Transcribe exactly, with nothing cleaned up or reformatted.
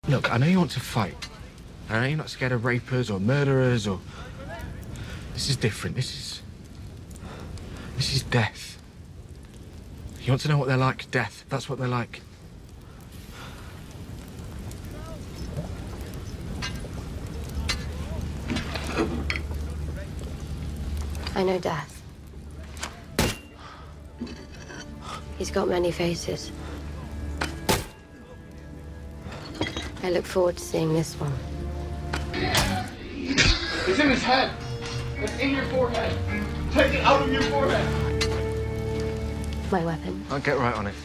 Look, I know you want to fight. I know you're not scared of rapers or murderers or... This is different. This is... This is death. You want to know what they're like? Death. That's what they're like. I know death. He's got many faces. I look forward to seeing this one. It's in his head. It's in your forehead. Take it out of your forehead. My weapon. I'll get right on it.